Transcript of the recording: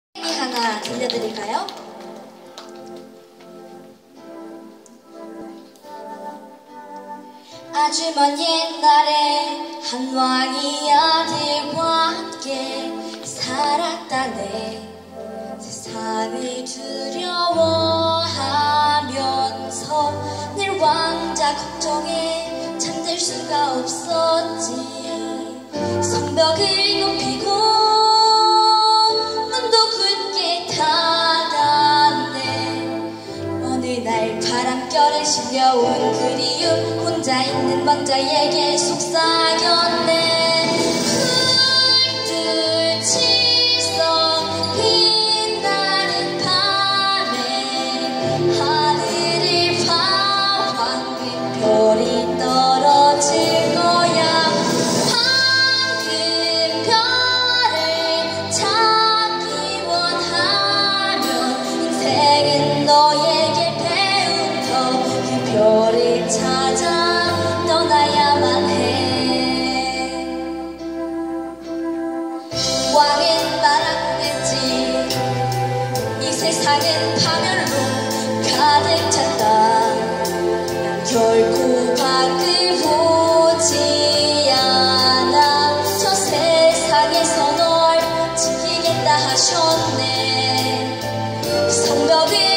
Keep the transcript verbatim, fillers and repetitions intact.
하나 들려드릴까요? 아주 먼 옛날에 한 왕이 아들과 함께 살았다네. 세상을 두려워하면서 늘 왕자 걱정에 잠들 수가 없었지. 성벽을 높이고 문도 굳게 닫았네. 어느 날 바람결에 실려온 그리움, 혼자 있는 왕자에게 속삭였네. 불빛이서 빛나는 밤에 하늘을 봐, 황금별이 떨어질 거야. 황금별을 찾기 원하면 인생은 너에게 배운 그 별을 찾아 떠나야만 해. 왕은 말하고 했지. 이 세상은 파멸로 가득 찼다. 난 결코 밖을 보지 않아. 저 세상에서 널 지키겠다 하셨네. 성벽을